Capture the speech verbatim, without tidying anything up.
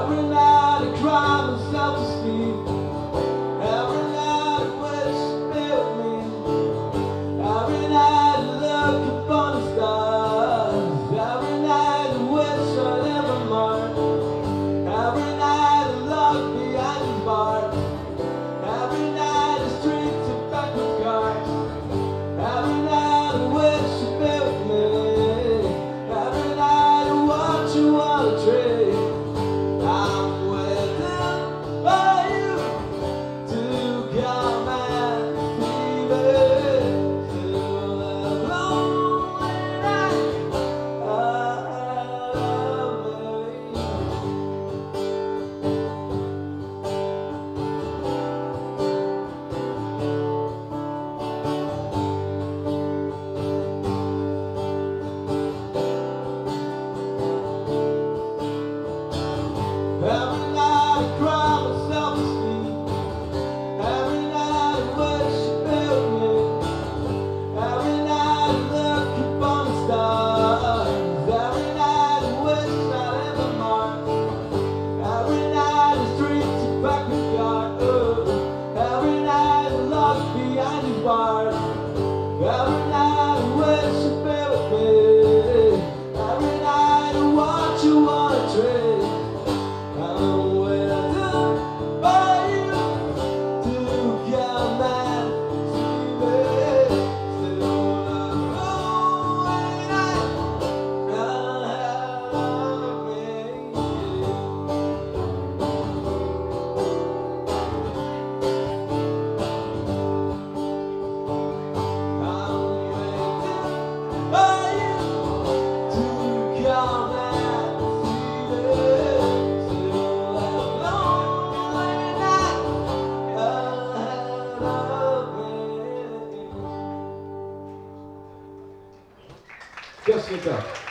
Every night I cry myself to sleep. Every night I wish you'd be with me. Every night I look upon the stars. Every night I wish I never mark. Every night I look behind these bars. Every night the streets are packed with cars. Every night I wish you'd be with me. Every night I watch you on a tree. I'm waiting for you to come and see me. Till the lonely night of me. Every night I cry myself to sleep. Every night I wish you'd be with me. Every night I look upon the stars. Every night I wish I'd ever mark. Every night the streets are packed with cars. Every night I look behind these bars. Every night I wish you'd be with me. Every night I watch you on a tree. I'm waiting for you to come and see me. Till the lonely night of me. I'm waiting for you to come and see me. Yes, you can.